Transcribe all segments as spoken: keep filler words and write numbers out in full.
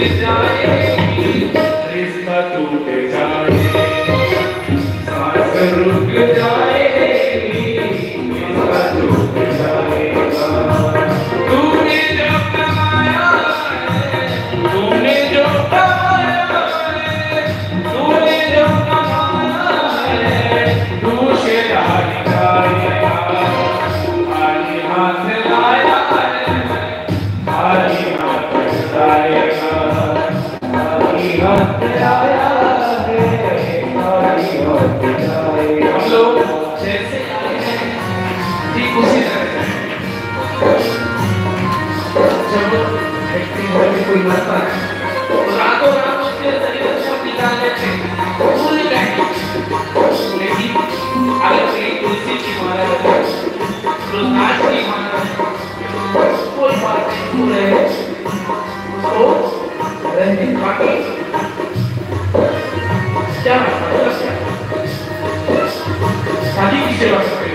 जाएगी, रिश्ता टूट जाएगा, सांस रुक जाएगी, रिश्ता टूट जाएगा। तूने जो कमाया है, तूने जो कमाया है, तूने जो कमाया है, तू शेरानी जाएगा। खाली हाथ लाया है, खाली हाथ लाएगा, खाली हाथ लाया है, खाली हाथ लाएगा। हम लोग जैसे ठीक उसी तरह जब व्यक्ति घर में कोई मरता है तो रातों रात उसके शरीर से निकाल लेते हैं, पूरी लाइफ। लेकिन अगर कोई तुलसी की माला है, रुद्राक्ष की माला है, कोई बात नहीं, पूरे तो रहने बाकी क्या मतलब क्या शादी की सेवा करेंगे।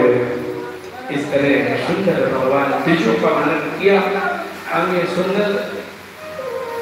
सुंदर